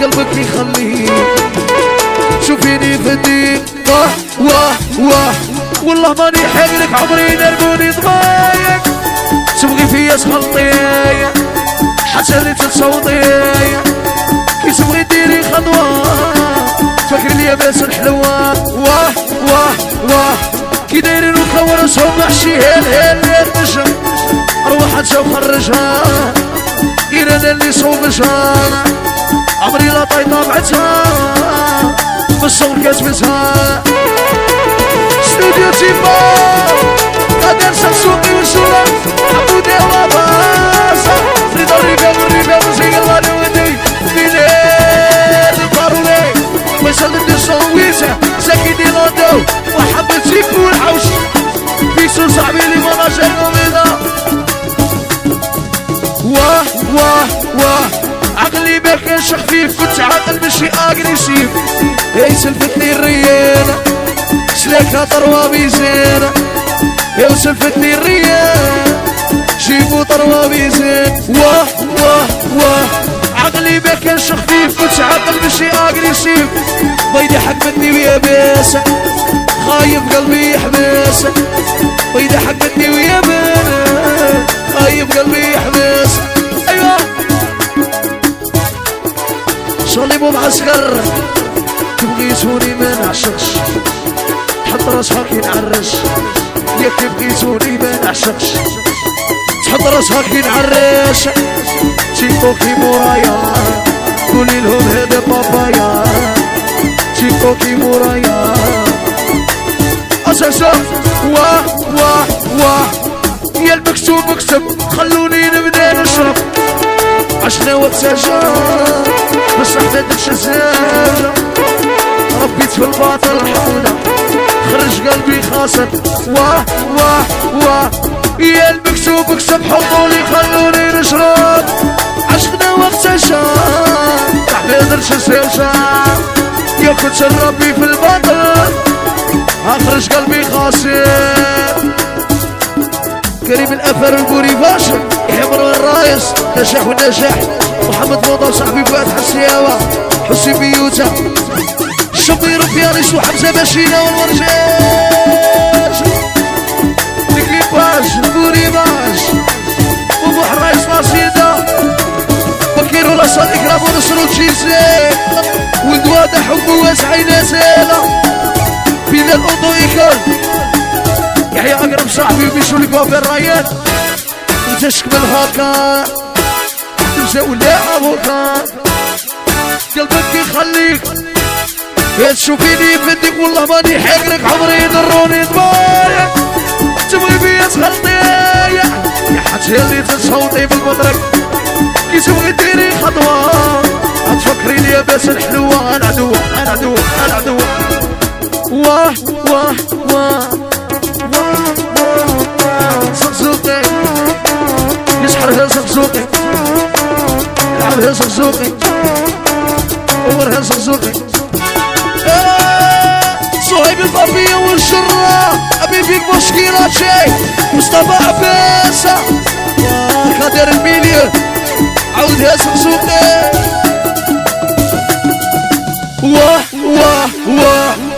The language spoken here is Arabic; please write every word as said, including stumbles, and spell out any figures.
قلبك يخليك شوفيني في الدين واه واه واه والله ماني حقلك عمري نرقوني ضايق تبغي فيا تخلطي حتى اللي تتصوتي كي تبغي ديري خطوة تفكري ليا باس الحلوة واه واه واه كي دايرين وكورسهم محشي هيل هيل هيل نجم روحتها وخرجها غير انا اللي صوبشها عمري لا طاي طابعتها بالصور كاتبتها استوديو تيفا قادر سقسوقي والشولا حمودي وباصة رضا الريبان والريبان وزي الله ودي بلاد البارولي ويسال ندير صويته ساكي دي لوندو وحبت سيكو الحوش بيسو صاحبي لي مناجر قوميدا واه واه واه عقلي ما كانش خفيف كنت عاقل ماشي اغريسيف يا سلفتني الريانة سلاكها طروة ميزانة يا سلفتني الريانة جيبو طروة ميزان واه واه واه عقلي ما كانش خفيف كنت عاقل ماشي اغريسيف بيدي حكمتني ويا باسة خايف قلبي يحبسه بيدي حكمتني ويا باسة خايف قلبي يحبسه ايوه شغلي مو معسكر تبغيتوني ما نعشقش تحط راسها كي نعرش ياك تبغيتوني ما نعشقش تحط راسها كي نعرش تيبو كي مورايا قولي لهم هذا بابايا تيبو كي مورايا اساسا واه واه واه يا المكتوب مكتب خلوني نبدا نشرب عشنا واتسجل بس حددش الزاجة ربيت في الباطل حولة خرج قلبي خاسر واه واه واه يا المكتوب اكسب حطولي خلوني نشرب عشقنا واتسجل تحددش الزاجة يا كنت ربي في الباطل اخرج قلبي خاسر كريم الافر البوري باشا يحمر الرايس نجاح والنجاح محمد موضة وصاحبي فؤاد حسياوة حسي بيوتا الشمير وفياريس وحمزة باشينا والورجاج الكليباج البوري باش وابو حرايس ماسيدا بكير ولا صال اكرام ونصر وتشيزي ودوادة حب واسعي نازلة بين الأوضو يكون يحيى أقرب صاحبي وبيشو لك وفي الرايات وتشكمل هاكا تمشي ولا أبوكا قلبك يخليك تشوفيني فديك والله ماني حقرك عمري يضروني ضبايا تبغي بيا تخلطي يا حتى اللي تصوتي بالمدرك كي تبغي ديري خطوة تفكري لي باس الحلوة أنا عدوة أنا عدوة أنا عدوة واه واه واه واه واه زقزوقي يسحرها زقزوقي يلعبها زقزوقي عمرها زقزوقي صهيب البابية والشرة أبي فيك مشكلة شي مصطفى عباسة يا خادر الميليون عودها زقزوقي واه واه واه